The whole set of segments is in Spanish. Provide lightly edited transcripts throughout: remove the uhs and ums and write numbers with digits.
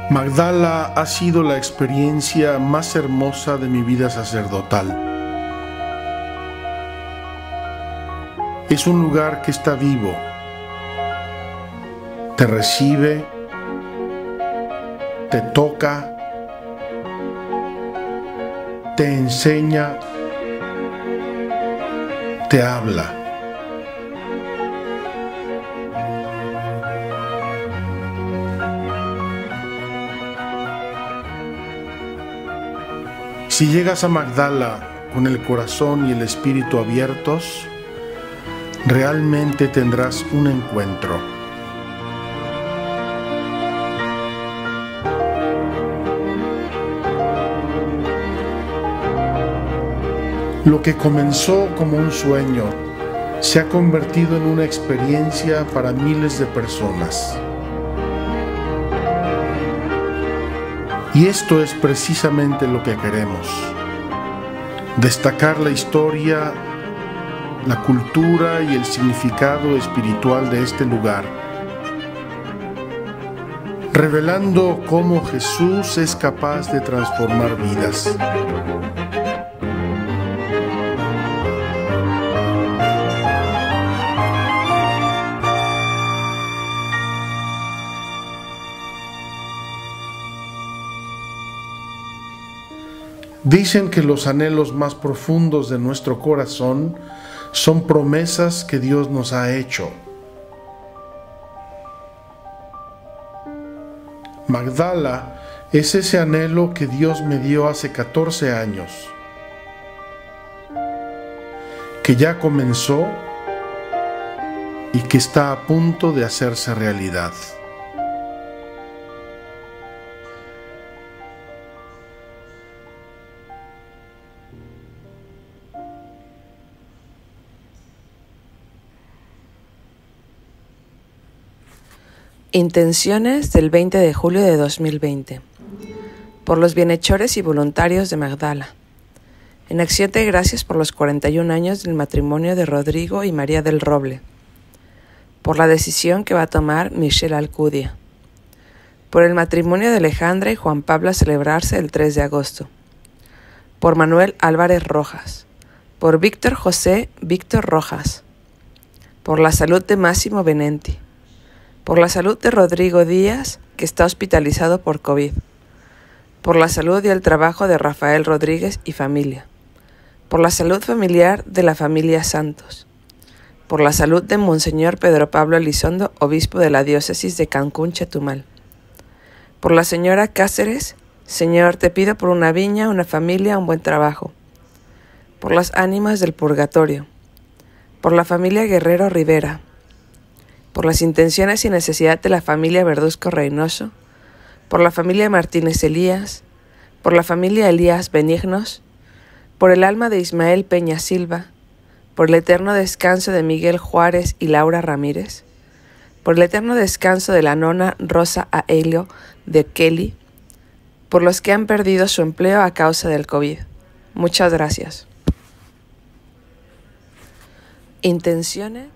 Magdala ha sido la experiencia más hermosa de mi vida sacerdotal. Es un lugar que está vivo, te recibe, te toca, te enseña, te habla. Si llegas a Magdala con el corazón y el espíritu abiertos, realmente tendrás un encuentro. Lo que comenzó como un sueño se ha convertido en una experiencia para miles de personas. Y esto es precisamente lo que queremos: destacar la historia, la cultura y el significado espiritual de este lugar, revelando cómo Jesús es capaz de transformar vidas. Dicen que los anhelos más profundos de nuestro corazón son promesas que Dios nos ha hecho. Magdala es ese anhelo que Dios me dio hace 14 años, que ya comenzó y que está a punto de hacerse realidad. Intenciones del 20 de julio de 2020. Por los bienhechores y voluntarios de Magdala. En acción de gracias por los 41 años del matrimonio de Rodrigo y María del Roble. Por la decisión que va a tomar Michelle Alcudia. Por el matrimonio de Alejandra y Juan Pablo a celebrarse el 3 de agosto. Por Manuel Álvarez Rojas. Por Víctor José Víctor Rojas. Por la salud de Máximo Benenti. Por la salud de Rodrigo Díaz, que está hospitalizado por COVID. Por la salud y el trabajo de Rafael Rodríguez y familia. Por la salud familiar de la familia Santos. Por la salud de Monseñor Pedro Pablo Elizondo, obispo de la diócesis de Cancún, Chetumal. Por la señora Cáceres, Señor, te pido por una viña, una familia, un buen trabajo. Por las ánimas del purgatorio. Por la familia Guerrero Rivera. Por las intenciones y necesidad de la familia Verduzco Reynoso, por la familia Martínez Elías, por la familia Elías Benignos, por el alma de Ismael Peña Silva, por el eterno descanso de Miguel Juárez y Laura Ramírez, por el eterno descanso de la nona Rosa Aelio de Kelly, por los que han perdido su empleo a causa del COVID. Muchas gracias. Intenciones.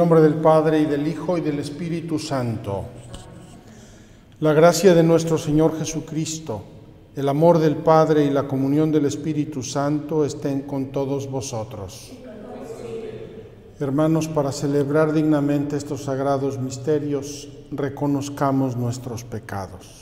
nombre del Padre, y del Hijo, y del Espíritu Santo. La gracia de nuestro Señor Jesucristo, el amor del Padre y la comunión del Espíritu Santo estén con todos vosotros. Hermanos, para celebrar dignamente estos sagrados misterios, reconozcamos nuestros pecados.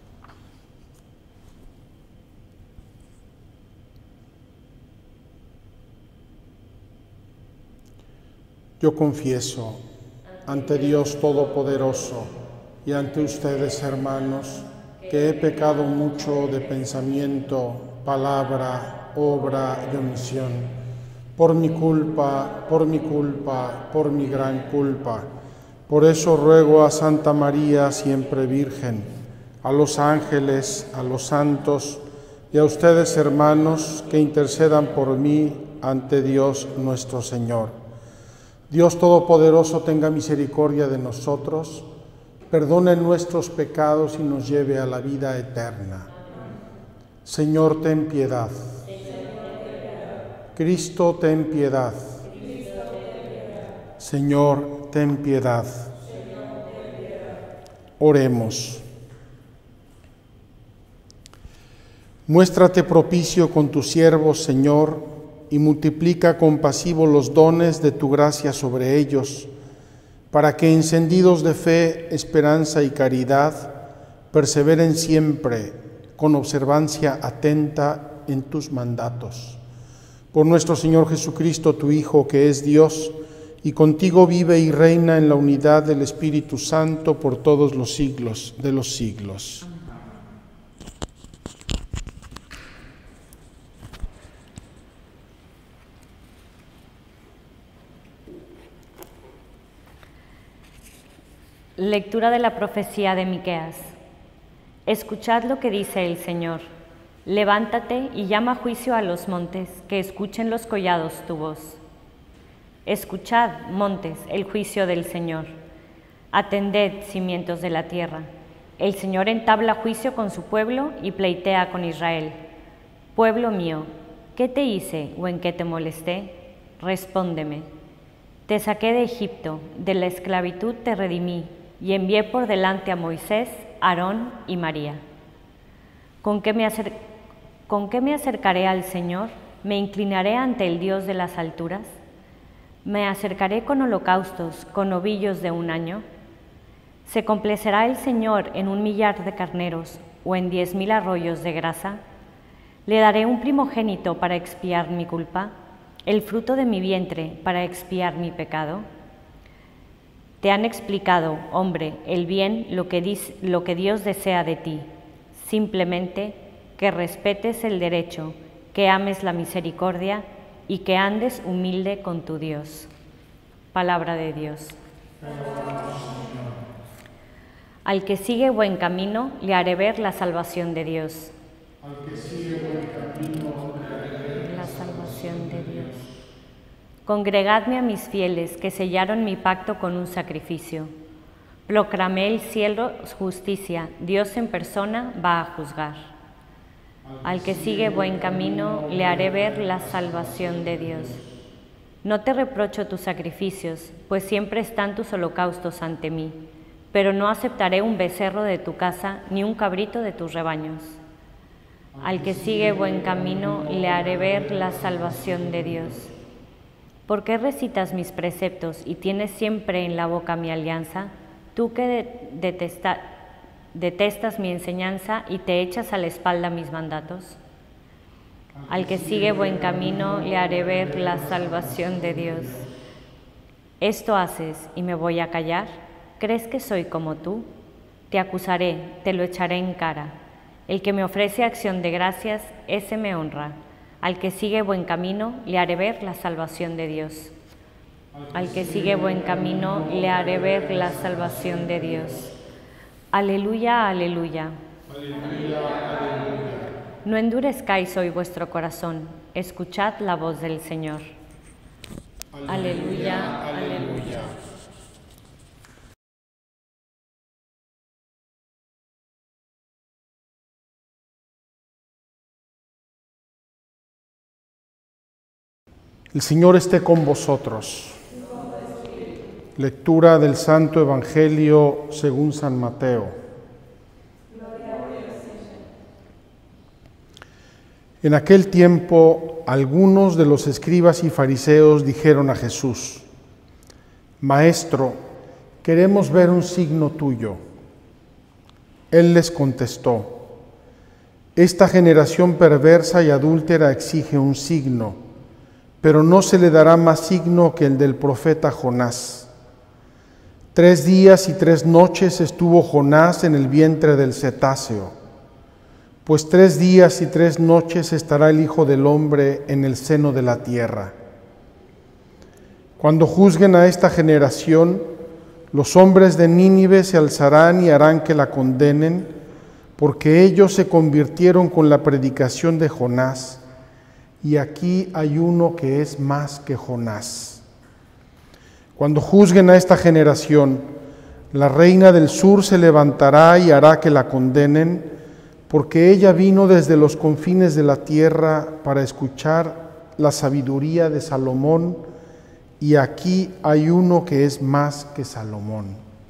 Yo confieso ante Dios Todopoderoso y ante ustedes, hermanos, que he pecado mucho de pensamiento, palabra, obra y omisión, por mi culpa, por mi gran culpa. Por eso ruego a Santa María, siempre Virgen, a los ángeles, a los santos y a ustedes, hermanos, que intercedan por mí ante Dios nuestro Señor. Dios Todopoderoso tenga misericordia de nosotros, perdone nuestros pecados y nos lleve a la vida eterna. Señor, ten piedad. Cristo, ten piedad. Señor, ten piedad. Oremos. Muéstrate propicio con tus siervos, Señor, y multiplica compasivo los dones de tu gracia sobre ellos, para que, encendidos de fe, esperanza y caridad, perseveren siempre con observancia atenta en tus mandatos. Por nuestro Señor Jesucristo, tu Hijo, que es Dios, y contigo vive y reina en la unidad del Espíritu Santo por todos los siglos de los siglos. Lectura de la profecía de Miqueas. Escuchad lo que dice el Señor. Levántate y llama a juicio a los montes, que escuchen los collados tu voz. Escuchad, montes, el juicio del Señor. Atended, cimientos de la tierra. El Señor entabla juicio con su pueblo y pleitea con Israel. Pueblo mío, ¿qué te hice o en qué te molesté? Respóndeme. Te saqué de Egipto, de la esclavitud te redimí, y envié por delante a Moisés, Aarón y María. ¿Con qué me acercaré al Señor? ¿Me inclinaré ante el Dios de las alturas? ¿Me acercaré con holocaustos, con novillos de un año? ¿Se complacerá el Señor en 1,000,000 de carneros o en 10,000 arroyos de grasa? ¿Le daré un primogénito para expiar mi culpa, el fruto de mi vientre para expiar mi pecado? Te han explicado, hombre, el bien, lo que Dios desea de ti, simplemente que respetes el derecho, que ames la misericordia y que andes humilde con tu Dios. Palabra de Dios. Al que sigue buen camino, le haré ver la salvación de Dios. Al que sigue buen camino, le haré ver la salvación de Dios. Congregadme a mis fieles que sellaron mi pacto con un sacrificio. Proclamé el cielo justicia, Dios en persona va a juzgar. Al que sigue buen camino, le haré ver la salvación de Dios. No te reprocho tus sacrificios, pues siempre están tus holocaustos ante mí, pero no aceptaré un becerro de tu casa ni un cabrito de tus rebaños. Al que sigue buen camino, le haré ver la salvación de Dios. ¿Por qué recitas mis preceptos y tienes siempre en la boca mi alianza? Tú que detestas mi enseñanza y te echas a la espalda mis mandatos. Al que sigue buen camino, le haré ver la salvación de Dios. ¿Esto haces y me voy a callar? ¿Crees que soy como tú? Te acusaré, te lo echaré en cara. El que me ofrece acción de gracias, ese me honra. Al que sigue buen camino, le haré ver la salvación de Dios. Al que sigue buen camino, le haré ver la salvación de Dios. Aleluya, aleluya. Aleluya, aleluya. No endurezcáis hoy vuestro corazón, escuchad la voz del Señor. Aleluya, aleluya. El Señor esté con vosotros. Lectura del Santo Evangelio según San Mateo. En aquel tiempo, algunos de los escribas y fariseos dijeron a Jesús: Maestro, queremos ver un signo tuyo. Él les contestó: Esta generación perversa y adúltera exige un signo, pero no se le dará más signo que el del profeta Jonás. 3 días y 3 noches estuvo Jonás en el vientre del cetáceo. Pues 3 días y 3 noches estará el Hijo del Hombre en el seno de la tierra. Cuando juzguen a esta generación, los hombres de Nínive se alzarán y harán que la condenen, porque ellos se convirtieron con la predicación de Jonás, y aquí hay uno que es más que Jonás. Cuando juzguen a esta generación, la reina del sur se levantará y hará que la condenen, porque ella vino desde los confines de la tierra para escuchar la sabiduría de Salomón, y aquí hay uno que es más que Salomón.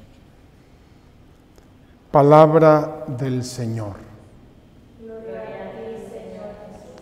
Palabra del Señor. Gloria a ti, Señor Jesús.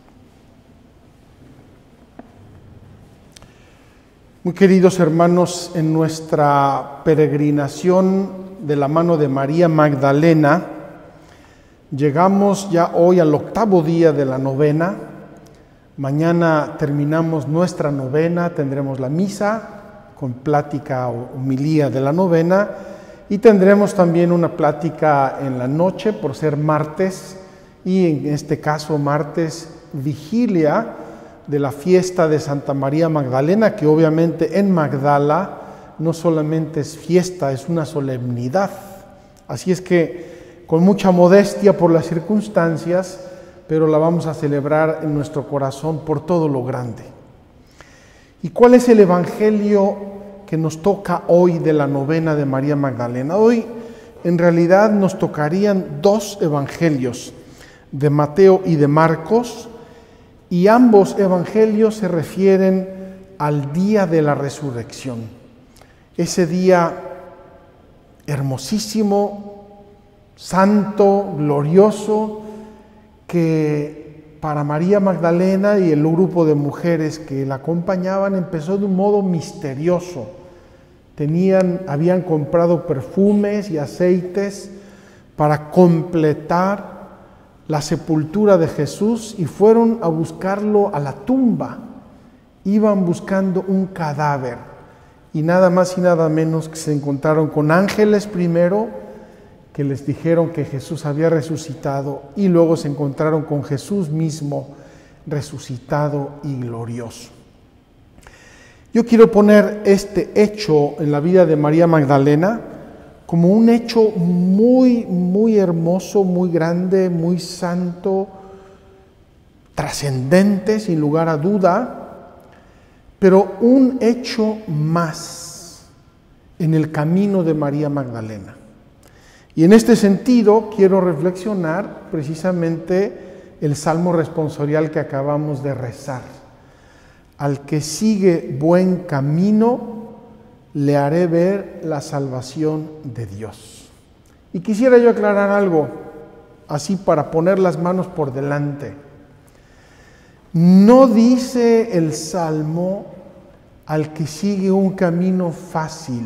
Muy queridos hermanos, en nuestra peregrinación de la mano de María Magdalena, llegamos ya hoy al 8º día de la novena. Mañana terminamos nuestra novena, tendremos la misa con plática o homilía de la novena y tendremos también una plática en la noche por ser martes y en este caso martes vigilia de la fiesta de Santa María Magdalena, que obviamente en Magdala no solamente es fiesta, es una solemnidad. Así es que con mucha modestia por las circunstancias, pero la vamos a celebrar en nuestro corazón por todo lo grande. ¿Y cuál es el evangelio que nos toca hoy de la novena de María Magdalena? Hoy en realidad nos tocarían 2 evangelios, de Mateo y de Marcos, y ambos evangelios se refieren al día de la resurrección. Ese día hermosísimo, santo, glorioso, que para María Magdalena y el grupo de mujeres que la acompañaban empezó de un modo misterioso. Habían comprado perfumes y aceites para completar la sepultura de Jesús y fueron a buscarlo a la tumba. Iban buscando un cadáver y nada más y nada menos que se encontraron con ángeles primero que les dijeron que Jesús había resucitado y luego se encontraron con Jesús mismo resucitado y glorioso. Yo quiero poner este hecho en la vida de María Magdalena como un hecho muy, muy hermoso, muy grande, muy santo, trascendente, sin lugar a duda, pero un hecho más en el camino de María Magdalena. Y en este sentido quiero reflexionar precisamente el salmo responsorial que acabamos de rezar. Al que sigue buen camino, le haré ver la salvación de Dios. Y quisiera yo aclarar algo, así para poner las manos por delante. No dice el Salmo al que sigue un camino fácil.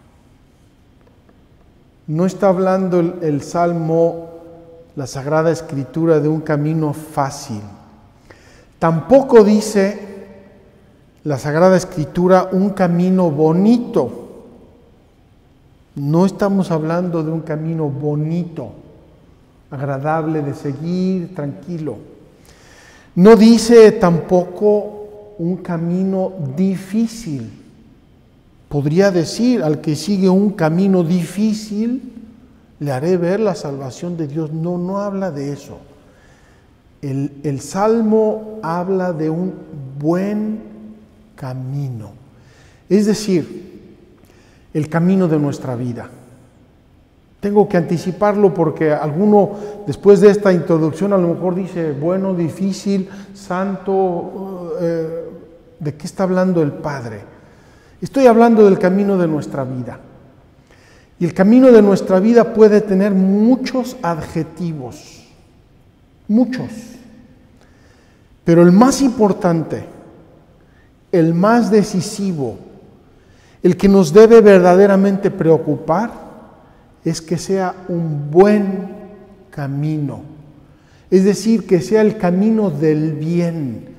No está hablando el Salmo, la Sagrada Escritura, de un camino fácil. Tampoco dice la Sagrada Escritura un camino bonito. No estamos hablando de un camino bonito, agradable de seguir, tranquilo. No dice tampoco un camino difícil. Podría decir, al que sigue un camino difícil, le haré ver la salvación de Dios. No, no habla de eso. El Salmo habla de un buen camino, es decir, el camino de nuestra vida. Tengo que anticiparlo porque alguno después de esta introducción a lo mejor dice, bueno, difícil, santo, ¿de qué está hablando el Padre? Estoy hablando del camino de nuestra vida. Y el camino de nuestra vida puede tener muchos adjetivos, muchos. Pero el más importante, el más decisivo, el que nos debe verdaderamente preocupar, es que sea un buen camino. Es decir, que sea el camino del bien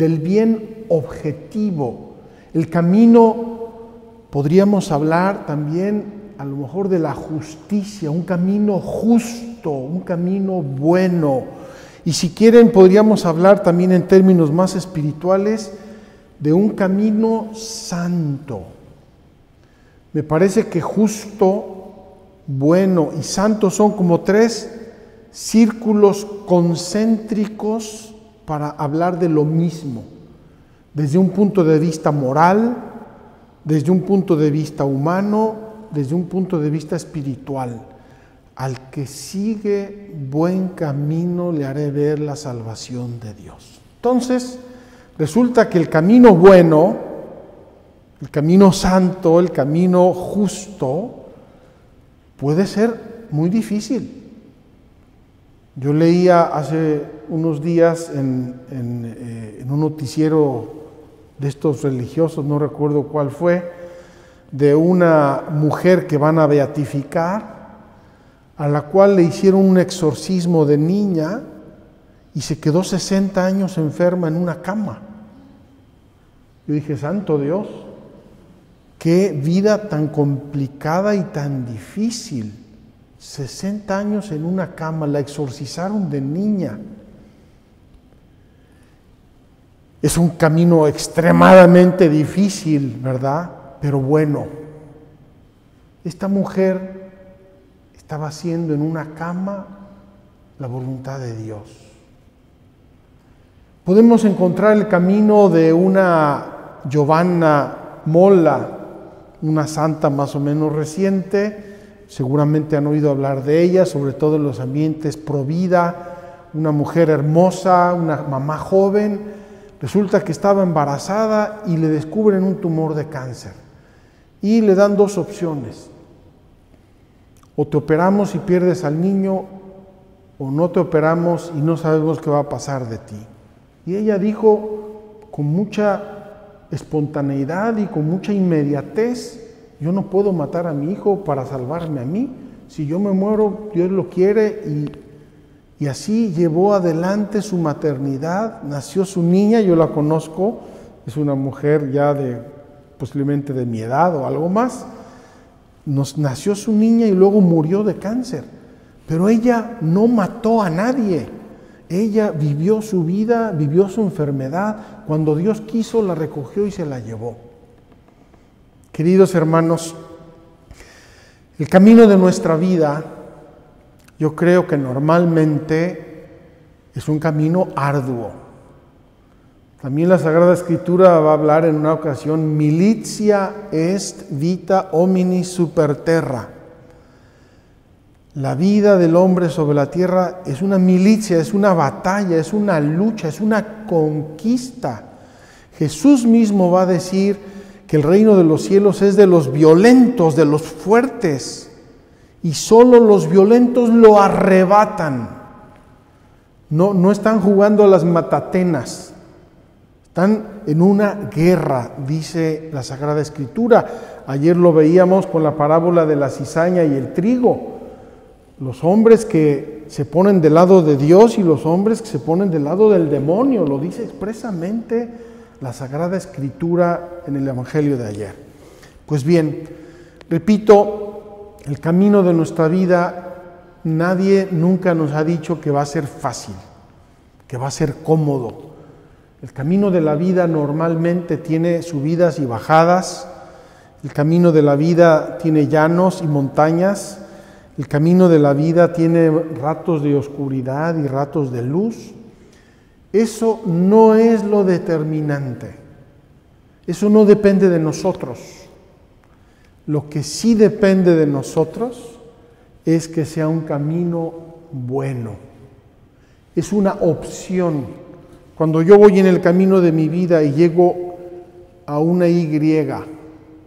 objetivo. El camino, podríamos hablar también a lo mejor de la justicia, un camino justo, un camino bueno. Y si quieren podríamos hablar también en términos más espirituales de un camino santo. Me parece que justo, bueno y santo son como tres círculos concéntricos para hablar de lo mismo, desde un punto de vista moral, desde un punto de vista humano, desde un punto de vista espiritual. Al que sigue buen camino le haré ver la salvación de Dios. Entonces, resulta que el camino bueno, el camino santo, el camino justo, puede ser muy difícil. Yo leía hace unos días en un noticiero de estos religiosos, no recuerdo cuál fue, de una mujer que van a beatificar, a la cual le hicieron un exorcismo de niña y se quedó 60 años enferma en una cama. Yo dije, santo Dios, qué vida tan complicada y tan difícil. 60 años en una cama, la exorcizaron de niña. Es un camino extremadamente difícil, ¿verdad? Pero bueno. Esta mujer estaba haciendo en una cama la voluntad de Dios. Podemos encontrar el camino de una Giovanna Molla, una santa más o menos reciente. Seguramente han oído hablar de ella, sobre todo en los ambientes pro vida, una mujer hermosa, una mamá joven. Resulta que estaba embarazada y le descubren un tumor de cáncer. Y le dan dos opciones. O te operamos y pierdes al niño, o no te operamos y no sabemos qué va a pasar de ti. Y ella dijo con mucha espontaneidad y con mucha inmediatez, yo no puedo matar a mi hijo para salvarme a mí. Si yo me muero, Dios lo quiere. Y así llevó adelante su maternidad. Nació su niña, yo la conozco, es una mujer ya posiblemente de mi edad o algo más. Nació su niña y luego murió de cáncer. Pero ella no mató a nadie. Ella vivió su vida, vivió su enfermedad. Cuando Dios quiso, la recogió y se la llevó. Queridos hermanos, el camino de nuestra vida, yo creo que normalmente es un camino arduo. También la Sagrada Escritura va a hablar en una ocasión, militia est vita homini super terra. La vida del hombre sobre la tierra es una milicia, es una batalla, es una lucha, es una conquista. Jesús mismo va a decir que el reino de los cielos es de los violentos, de los fuertes, y solo los violentos lo arrebatan. No están jugando a las matatenas, están en una guerra, dice la Sagrada Escritura. Ayer lo veíamos con la parábola de la cizaña y el trigo. Los hombres que se ponen del lado de Dios y los hombres que se ponen del lado del demonio, lo dice expresamente la Sagrada Escritura en el Evangelio de ayer. Pues bien, repito, el camino de nuestra vida, nadie nunca nos ha dicho que va a ser fácil, que va a ser cómodo. El camino de la vida normalmente tiene subidas y bajadas, el camino de la vida tiene llanos y montañas, el camino de la vida tiene ratos de oscuridad y ratos de luz. Eso no es lo determinante, eso no depende de nosotros. Lo que sí depende de nosotros es que sea un camino bueno, es una opción. Cuando yo voy en el camino de mi vida y llego a una Y,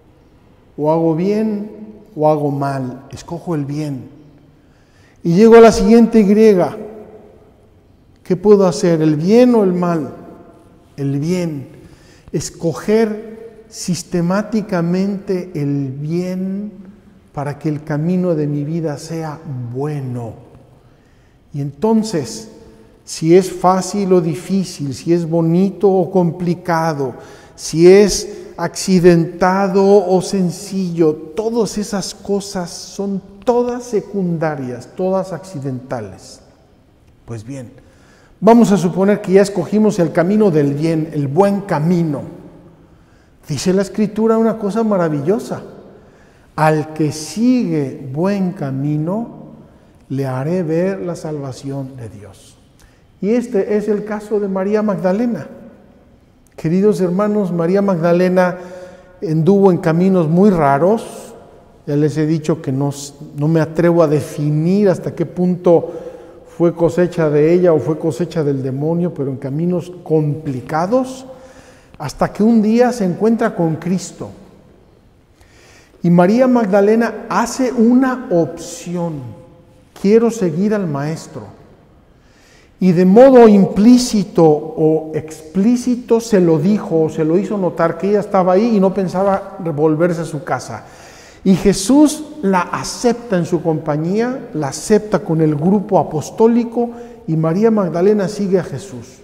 o hago bien o hago mal, escojo el bien. Y llego a la siguiente Y, ¿qué puedo hacer? ¿El bien o el mal? El bien. Escoger sistemáticamente el bien para que el camino de mi vida sea bueno. Y entonces, si es fácil o difícil, si es bonito o complicado, si es accidentado o sencillo, todas esas cosas son todas secundarias, todas accidentales. Pues bien, vamos a suponer que ya escogimos el camino del bien, el buen camino. Dice la Escritura una cosa maravillosa: al que sigue buen camino, le haré ver la salvación de Dios. Y este es el caso de María Magdalena. Queridos hermanos, María Magdalena anduvo en caminos muy raros. Ya les he dicho que no me atrevo a definir hasta qué punto fue cosecha de ella o fue cosecha del demonio, pero en caminos complicados, hasta que un día se encuentra con Cristo. Y María Magdalena hace una opción: quiero seguir al Maestro. Y de modo implícito o explícito se lo dijo o se lo hizo notar que ella estaba ahí y no pensaba volverse a su casa. Y Jesús la acepta en su compañía, la acepta con el grupo apostólico, y María Magdalena sigue a Jesús.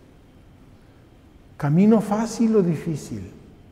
¿Camino fácil o difícil?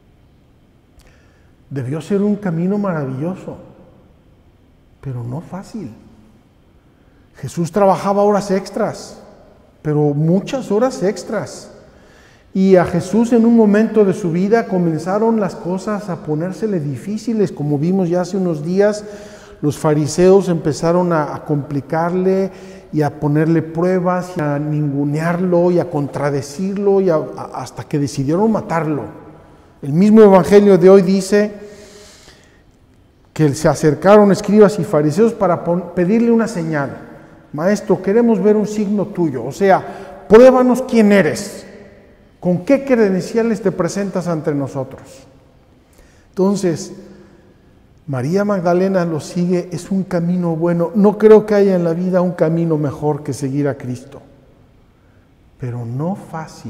Debió ser un camino maravilloso, pero no fácil. Jesús trabajaba horas extras, pero muchas horas extras. Y a Jesús en un momento de su vida comenzaron las cosas a ponérsele difíciles, como vimos ya hace unos días. Los fariseos empezaron a complicarle y a ponerle pruebas, y a ningunearlo y a contradecirlo, y hasta que decidieron matarlo. El mismo evangelio de hoy dice que se acercaron escribas y fariseos para pedirle una señal. Maestro, queremos ver un signo tuyo, o sea, pruébanos quién eres, con qué credenciales te presentas ante nosotros. Entonces, María Magdalena lo sigue, es un camino bueno. No creo que haya en la vida un camino mejor que seguir a Cristo, pero no fácil.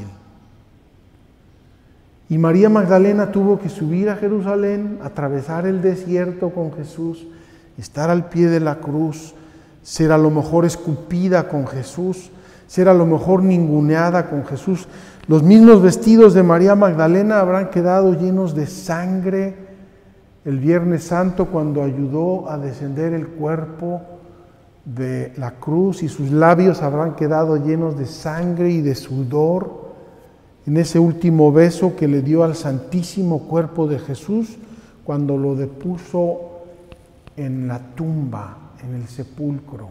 Y María Magdalena tuvo que subir a Jerusalén, atravesar el desierto con Jesús, estar al pie de la cruz, ser a lo mejor escupida con Jesús, ser a lo mejor ninguneada con Jesús. Los mismos vestidos de María Magdalena habrán quedado llenos de sangre el Viernes Santo, cuando ayudó a descender el cuerpo de la cruz, y sus labios habrán quedado llenos de sangre y de sudor en ese último beso que le dio al santísimo cuerpo de Jesús cuando lo depuso en la tumba, en el sepulcro.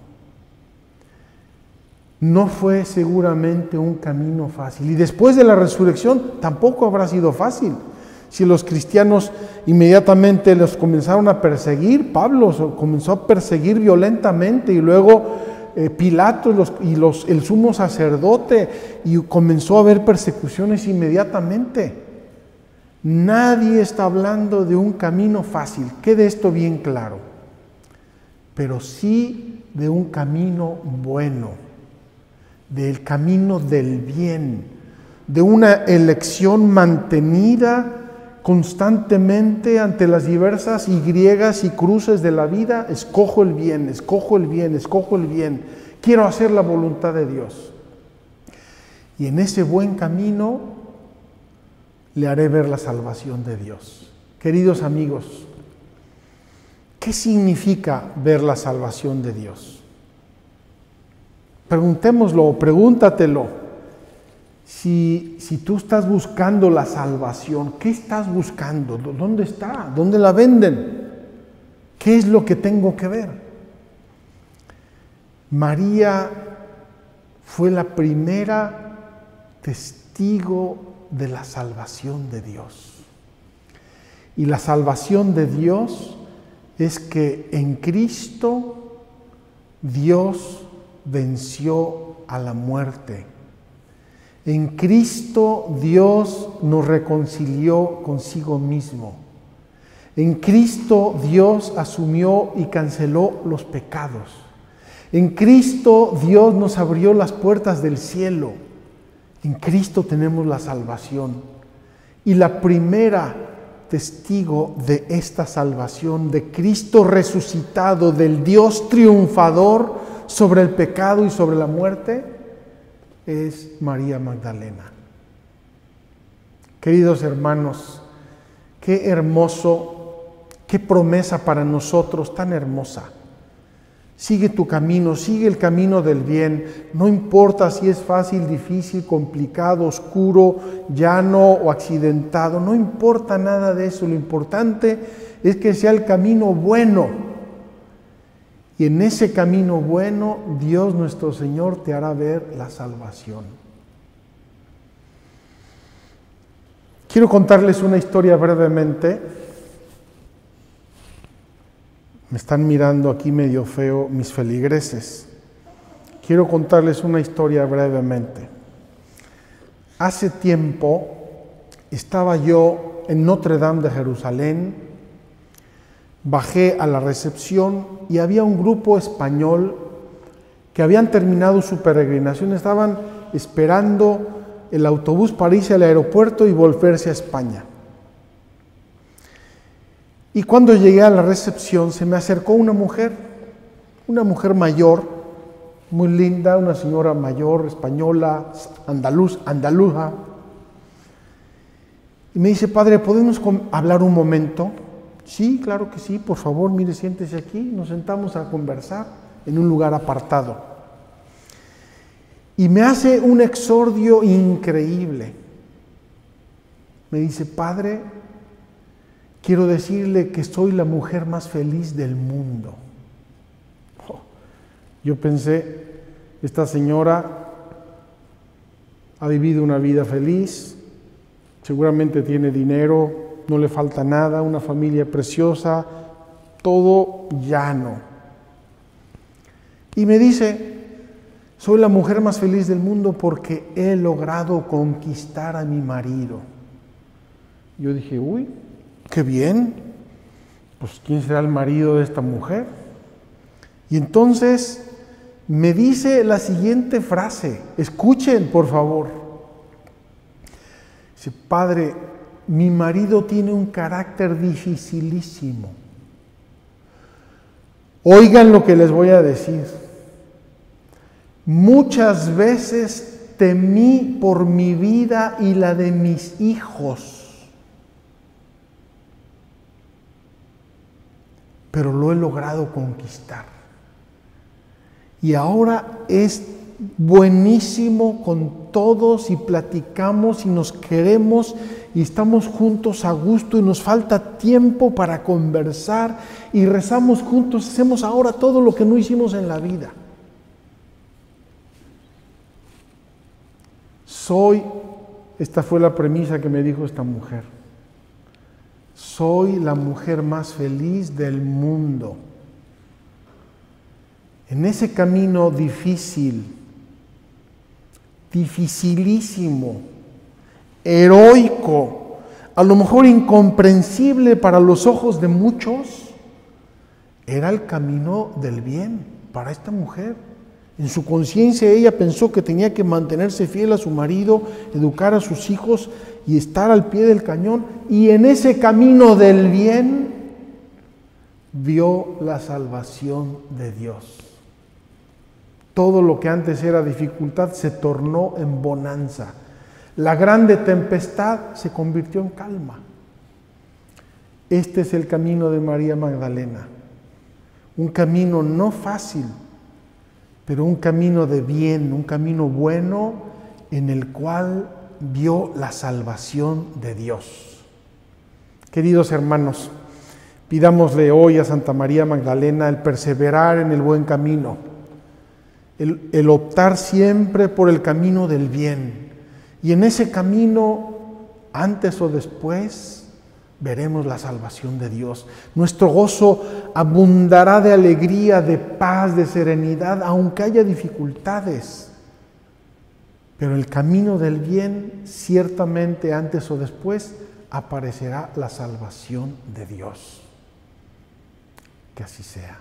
No fue seguramente un camino fácil, y después de la resurrección tampoco habrá sido fácil. Si los cristianos inmediatamente los comenzaron a perseguir, Pablo comenzó a perseguir violentamente, y luego Pilatos el sumo sacerdote, y comenzó a haber persecuciones inmediatamente. Nadie está hablando de un camino fácil, quede esto bien claro, pero sí de un camino bueno, del camino del bien, de una elección mantenida constantemente ante las diversas Y y cruces de la vida. Escojo el bien, escojo el bien, escojo el bien. Quiero hacer la voluntad de Dios. Y en ese buen camino le haré ver la salvación de Dios. Queridos amigos, ¿qué significa ver la salvación de Dios? Preguntémoslo, pregúntatelo. Si tú estás buscando la salvación, ¿qué estás buscando? ¿Dónde está? ¿Dónde la venden? ¿Qué es lo que tengo que ver? María fue la primera testigo de la salvación de Dios. Y la salvación de Dios es que en Cristo Dios venció a la muerte. En Cristo Dios nos reconcilió consigo mismo. En Cristo Dios asumió y canceló los pecados. En Cristo Dios nos abrió las puertas del cielo. En Cristo tenemos la salvación. Y la primera testigo de esta salvación, de Cristo resucitado, del Dios triunfador sobre el pecado y sobre la muerte, es María Magdalena. Queridos hermanos, qué hermoso, qué promesa para nosotros tan hermosa. Sigue tu camino, sigue el camino del bien. No importa si es fácil, difícil, complicado, oscuro, llano o accidentado. No importa nada de eso. Lo importante es que sea el camino bueno. Y en ese camino bueno, Dios nuestro Señor te hará ver la salvación. Quiero contarles una historia brevemente. Me están mirando aquí medio feo mis feligreses. Quiero contarles una historia brevemente. Hace tiempo estaba yo en Notre Dame de Jerusalén, bajé a la recepción y había un grupo español que habían terminado su peregrinación, estaban esperando el autobús para irse al aeropuerto y volverse a España. Y cuando llegué a la recepción se me acercó una mujer mayor, muy linda, una señora mayor, española, andaluza. Y me dice: padre, ¿podemos hablar un momento? Sí, claro que sí, por favor, mire, siéntese aquí. Nos sentamos a conversar en un lugar apartado. Y me hace un exordio increíble. Me dice: padre, quiero decirle que soy la mujer más feliz del mundo. Yo pensé, esta señora ha vivido una vida feliz, seguramente tiene dinero, no le falta nada, una familia preciosa, todo llano. Y me dice: soy la mujer más feliz del mundo porque he logrado conquistar a mi marido. Yo dije: uy, qué bien, pues ¿quién será el marido de esta mujer? Y entonces me dice la siguiente frase, escuchen por favor. Dice: padre, mi marido tiene un carácter dificilísimo. Oigan lo que les voy a decir. Muchas veces temí por mi vida y la de mis hijos. Pero lo he logrado conquistar. Y ahora es buenísimo con todos y platicamos y nos queremos y estamos juntos a gusto y nos falta tiempo para conversar y rezamos juntos, hacemos ahora todo lo que no hicimos en la vida. Esta fue la premisa que me dijo esta mujer. Soy la mujer más feliz del mundo. En ese camino difícil, dificilísimo, heroico, a lo mejor incomprensible para los ojos de muchos, era el camino del bien para esta mujer. En su conciencia ella pensó que tenía que mantenerse fiel a su marido, educar a sus hijos y estar al pie del cañón. Y en ese camino del bien vio la salvación de Dios. Todo lo que antes era dificultad se tornó en bonanza. La grande tempestad se convirtió en calma. Este es el camino de María Magdalena. Un camino no fácil, pero un camino de bien, un camino bueno en el cual vio la salvación de Dios. Queridos hermanos, pidámosle hoy a Santa María Magdalena el perseverar en el buen camino, el optar siempre por el camino del bien. Y en ese camino, antes o después, veremos la salvación de Dios. Nuestro gozo abundará de alegría, de paz, de serenidad, aunque haya dificultades. Pero el camino del bien, ciertamente antes o después, aparecerá la salvación de Dios. Que así sea.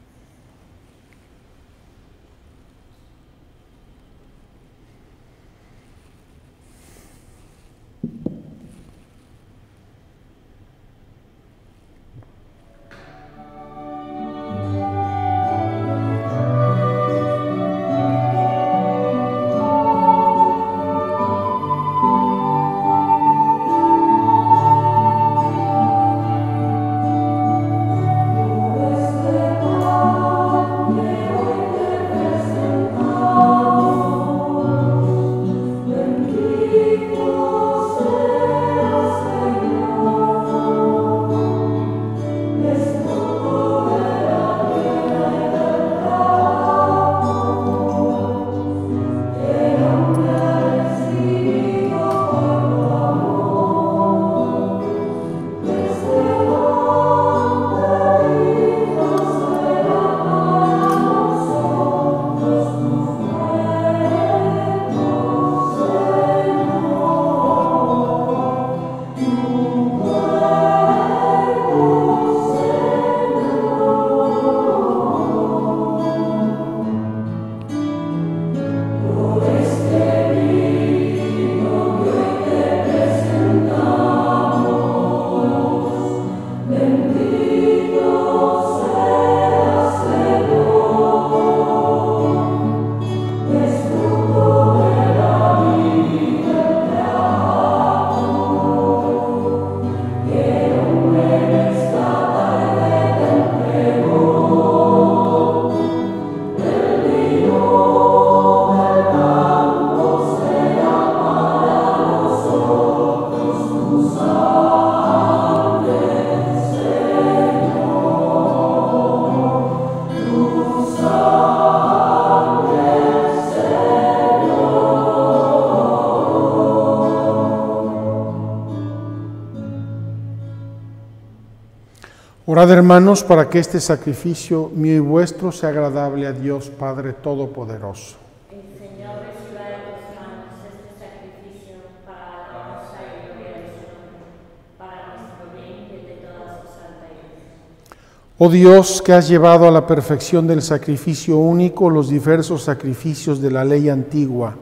Orad, hermanos, para que este sacrificio mío y vuestro sea agradable a Dios Padre Todopoderoso. El Señor reciba de tus manos este sacrificio para la alabanza y gloria de su nombre, para nuestro bien y el de toda su santa Iglesia. Oh Dios, que has llevado a la perfección del sacrificio único los diversos sacrificios de la ley antigua,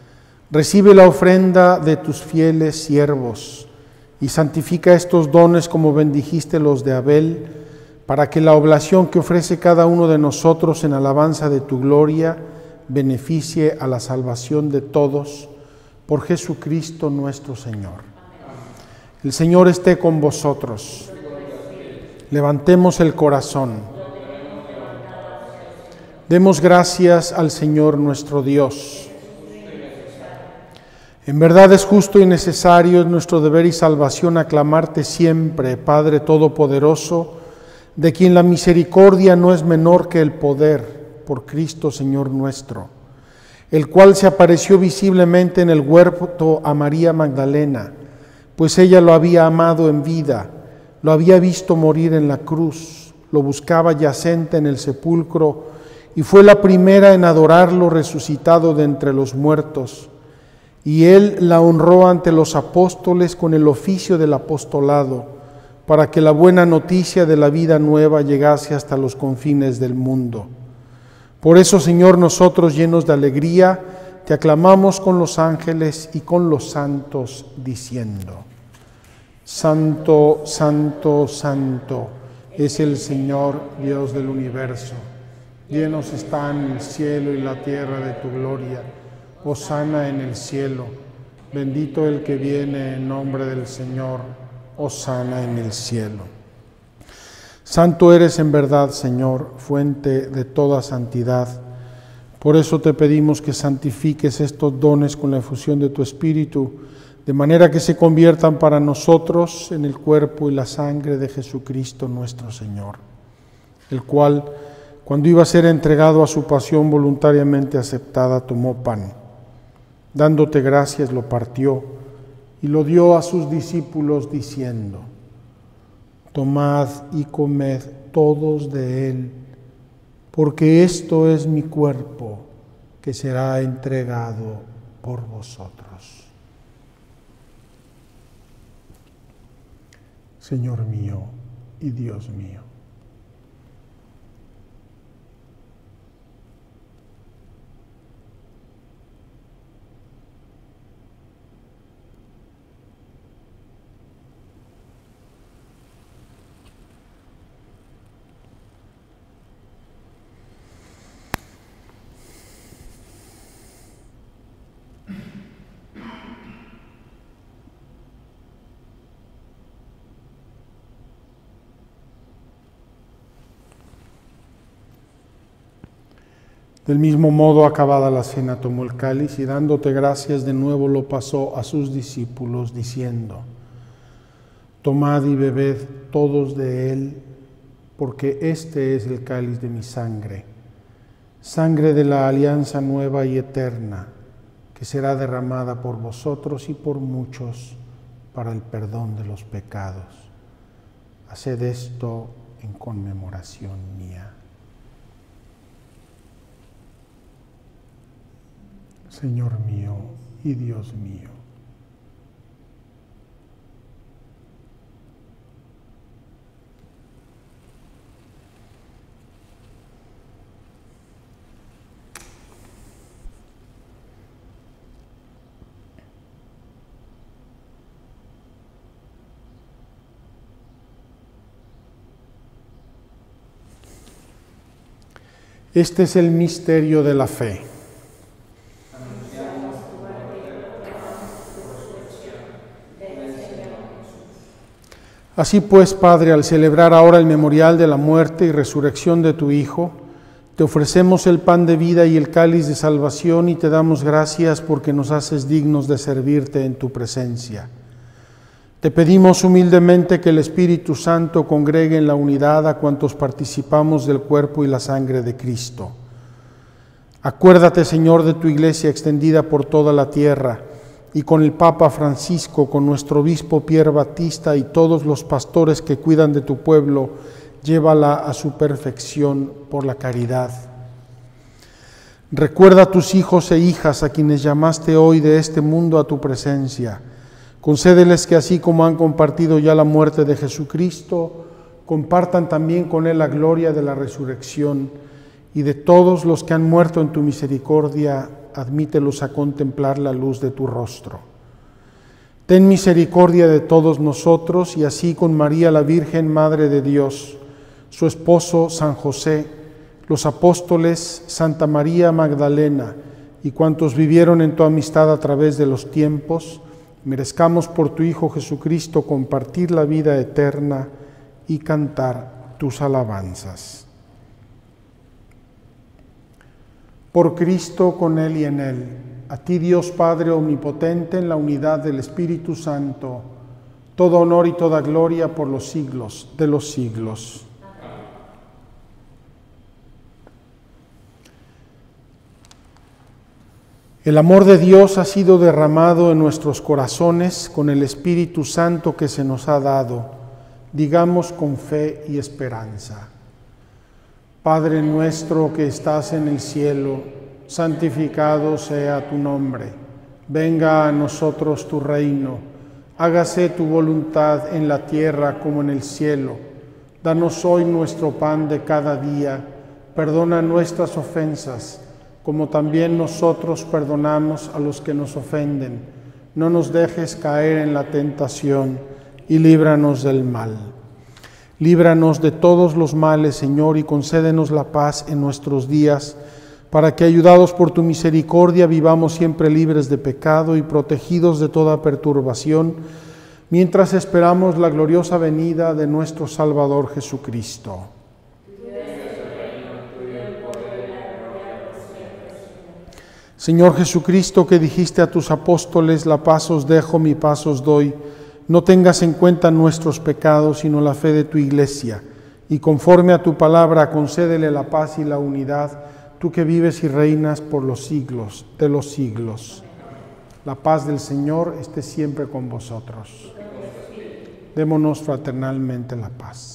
recibe la ofrenda de tus fieles siervos y santifica estos dones como bendijiste los de Abel, para que la oblación que ofrece cada uno de nosotros en alabanza de tu gloria beneficie a la salvación de todos, por Jesucristo nuestro Señor. El Señor esté con vosotros. Levantemos el corazón. Demos gracias al Señor nuestro Dios. En verdad es justo y necesario, es nuestro deber y salvación aclamarte siempre, Padre Todopoderoso, de quien la misericordia no es menor que el poder, por Cristo Señor nuestro, el cual se apareció visiblemente en el huerto a María Magdalena, pues ella lo había amado en vida, lo había visto morir en la cruz, lo buscaba yacente en el sepulcro y fue la primera en adorarlo resucitado de entre los muertos. Y él la honró ante los apóstoles con el oficio del apostolado, para que la buena noticia de la vida nueva llegase hasta los confines del mundo. Por eso, Señor, nosotros llenos de alegría, te aclamamos con los ángeles y con los santos, diciendo: Santo, santo, santo es el Señor, Dios del universo. Llenos están el cielo y la tierra de tu gloria. Hosana en el cielo, bendito el que viene en nombre del Señor, hosana en el cielo. Santo eres en verdad, Señor, fuente de toda santidad. Por eso te pedimos que santifiques estos dones con la efusión de tu Espíritu, de manera que se conviertan para nosotros en el cuerpo y la sangre de Jesucristo nuestro Señor, el cual, cuando iba a ser entregado a su pasión voluntariamente aceptada, tomó pan. Dándote gracias, lo partió y lo dio a sus discípulos diciendo: Tomad y comed todos de él, porque esto es mi cuerpo que será entregado por vosotros. Señor mío y Dios mío. Del mismo modo, acabada la cena, tomó el cáliz y dándote gracias de nuevo lo pasó a sus discípulos, diciendo: Tomad y bebed todos de él, porque este es el cáliz de mi sangre, sangre de la alianza nueva y eterna, que será derramada por vosotros y por muchos para el perdón de los pecados. Haced esto en conmemoración mía. Señor mío y Dios mío. Este es el misterio de la fe. Así pues, Padre, al celebrar ahora el memorial de la muerte y resurrección de tu Hijo, te ofrecemos el pan de vida y el cáliz de salvación y te damos gracias porque nos haces dignos de servirte en tu presencia. Te pedimos humildemente que el Espíritu Santo congregue en la unidad a cuantos participamos del cuerpo y la sangre de Cristo. Acuérdate, Señor, de tu Iglesia extendida por toda la tierra, y con el Papa Francisco, con nuestro obispo Pier Batista y todos los pastores que cuidan de tu pueblo, llévala a su perfección por la caridad. Recuerda a tus hijos e hijas a quienes llamaste hoy de este mundo a tu presencia. Concédeles que así como han compartido ya la muerte de Jesucristo, compartan también con Él la gloria de la resurrección, y de todos los que han muerto en tu misericordia, admítelos a contemplar la luz de tu rostro. Ten misericordia de todos nosotros, y así con María la Virgen, Madre de Dios, su esposo San José, los apóstoles, Santa María Magdalena y cuantos vivieron en tu amistad a través de los tiempos, merezcamos por tu Hijo Jesucristo compartir la vida eterna y cantar tus alabanzas. Por Cristo, con Él y en Él, a ti Dios Padre Omnipotente, en la unidad del Espíritu Santo, todo honor y toda gloria por los siglos de los siglos. El amor de Dios ha sido derramado en nuestros corazones con el Espíritu Santo que se nos ha dado. Digamos con fe y esperanza: Padre nuestro que estás en el cielo, santificado sea tu nombre. Venga a nosotros tu reino. Hágase tu voluntad en la tierra como en el cielo. Danos hoy nuestro pan de cada día. Perdona nuestras ofensas, como también nosotros perdonamos a los que nos ofenden. No nos dejes caer en la tentación y líbranos del mal. Líbranos de todos los males, Señor, y concédenos la paz en nuestros días, para que, ayudados por tu misericordia, vivamos siempre libres de pecado y protegidos de toda perturbación, mientras esperamos la gloriosa venida de nuestro Salvador Jesucristo. Señor Jesucristo, que dijiste a tus apóstoles: la paz os dejo, mi paz os doy, no tengas en cuenta nuestros pecados, sino la fe de tu Iglesia, y conforme a tu palabra concédele la paz y la unidad, tú que vives y reinas por los siglos de los siglos. La paz del Señor esté siempre con vosotros. Démonos fraternalmente la paz.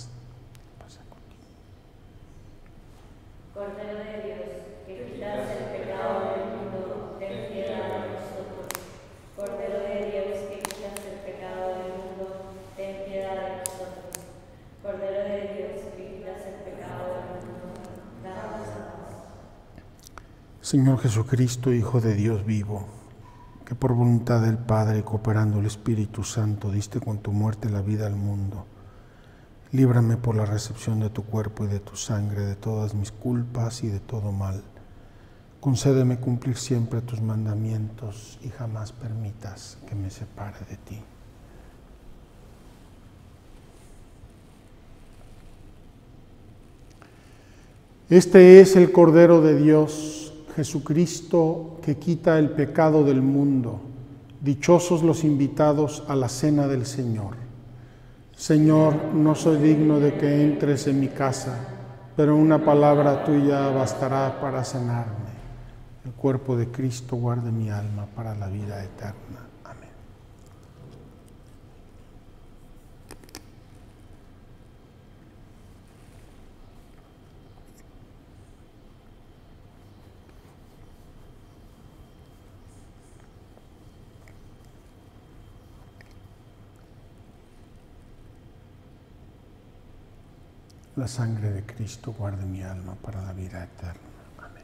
Señor Jesucristo, Hijo de Dios vivo, que por voluntad del Padre, cooperando el Espíritu Santo, diste con tu muerte la vida al mundo, líbrame por la recepción de tu cuerpo y de tu sangre de todas mis culpas y de todo mal. Concédeme cumplir siempre tus mandamientos y jamás permitas que me separe de ti. Este es el Cordero de Dios, Jesucristo, que quita el pecado del mundo. Dichosos los invitados a la cena del Señor. Señor, no soy digno de que entres en mi casa, pero una palabra tuya bastará para sanarme. El cuerpo de Cristo guarde mi alma para la vida eterna. Amén. La sangre de Cristo guarde mi alma para la vida eterna. Amén.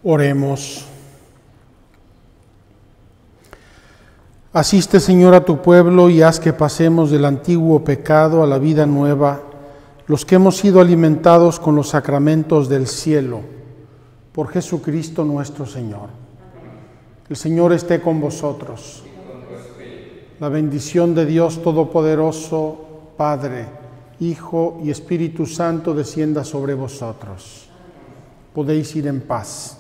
Oremos. Asiste, Señor, a tu pueblo y haz que pasemos del antiguo pecado a la vida nueva, los que hemos sido alimentados con los sacramentos del cielo, por Jesucristo nuestro Señor. El Señor esté con vosotros. La bendición de Dios Todopoderoso, Padre, Hijo y Espíritu Santo descienda sobre vosotros. Podéis ir en paz.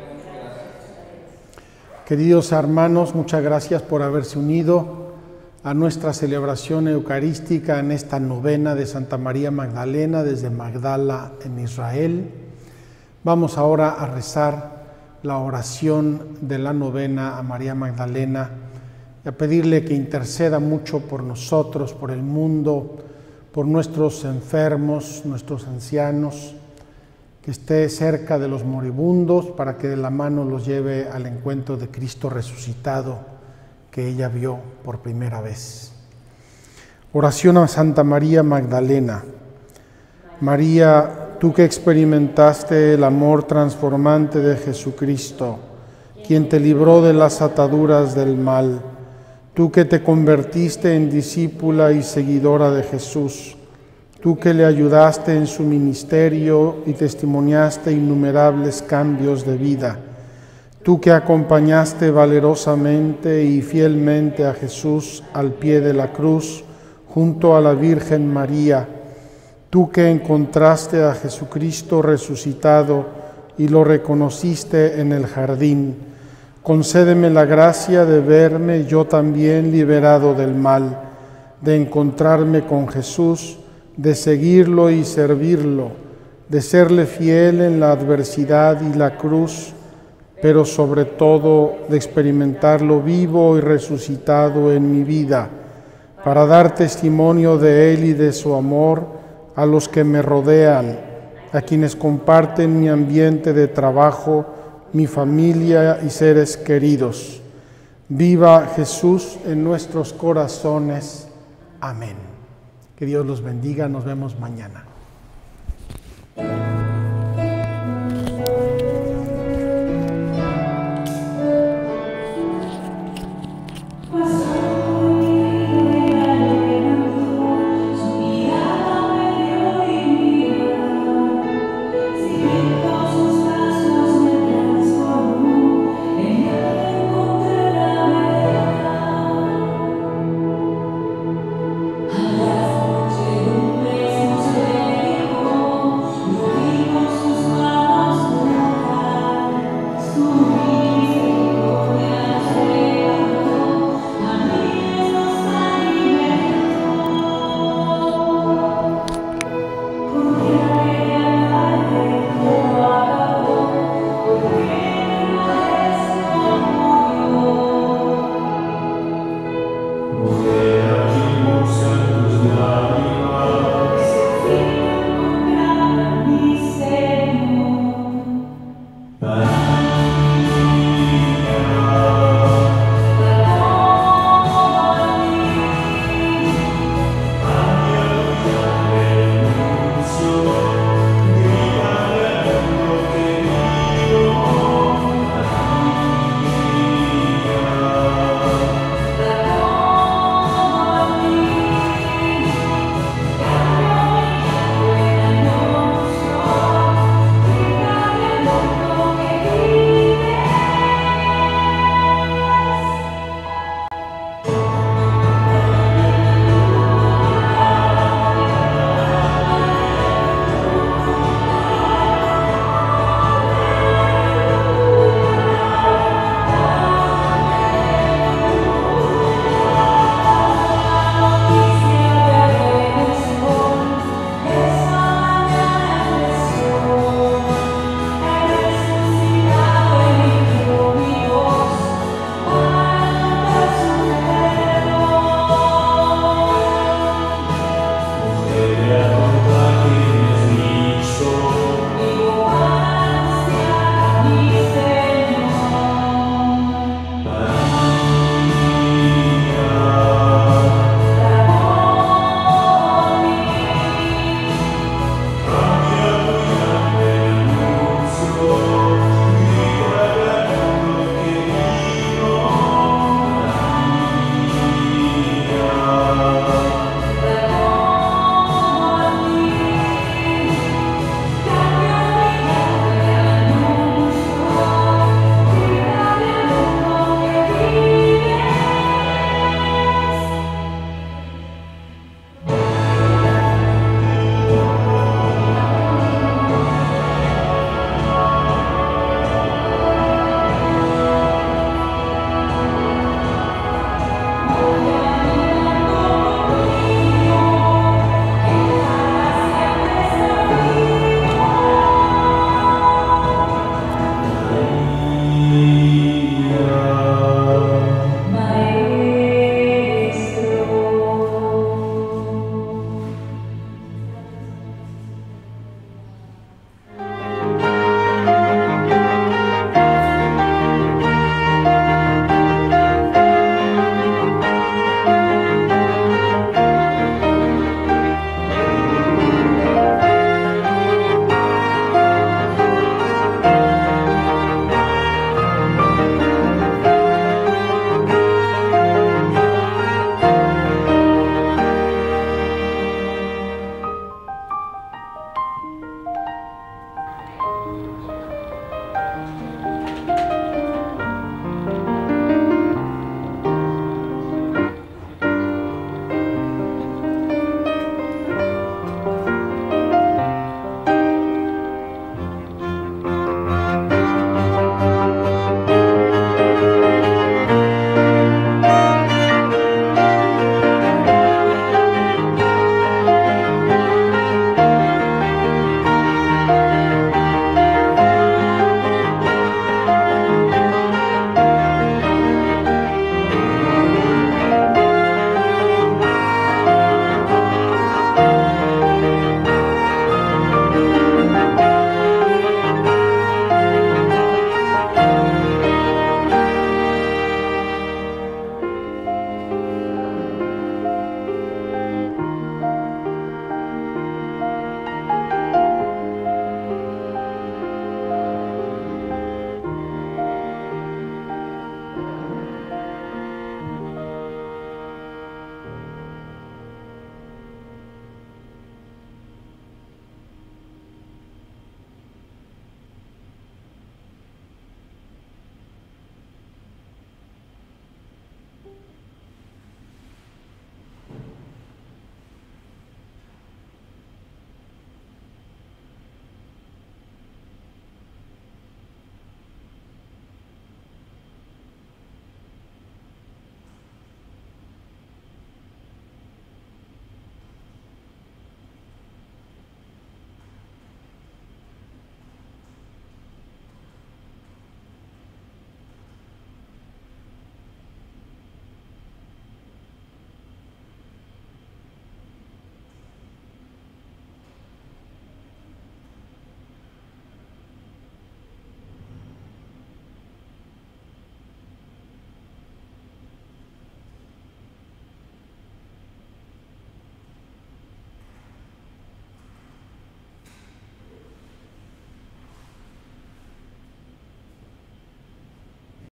Queridos hermanos, muchas gracias por haberse unido a nuestra celebración eucarística en esta novena de Santa María Magdalena desde Magdala en Israel. Vamos ahora a rezar la oración de la novena a María Magdalena y a pedirle que interceda mucho por nosotros, por el mundo, por nuestros enfermos, nuestros ancianos, que esté cerca de los moribundos para que de la mano los lleve al encuentro de Cristo resucitado que ella vio por primera vez. Oración a Santa María Magdalena. María, tú que experimentaste el amor transformante de Jesucristo, quien te libró de las ataduras del mal, tú que te convertiste en discípula y seguidora de Jesús, tú que le ayudaste en su ministerio y testimoniaste innumerables cambios de vida, tú que acompañaste valerosamente y fielmente a Jesús al pie de la cruz, junto a la Virgen María, tú que encontraste a Jesucristo resucitado y lo reconociste en el jardín, concédeme la gracia de verme yo también liberado del mal, de encontrarme con Jesús, de seguirlo y servirlo, de serle fiel en la adversidad y la cruz, pero sobre todo de experimentarlo vivo y resucitado en mi vida, para dar testimonio de Él y de su amor a los que me rodean, a quienes comparten mi ambiente de trabajo, mi familia y seres queridos. Viva Jesús en nuestros corazones. Amén. Que Dios los bendiga, nos vemos mañana.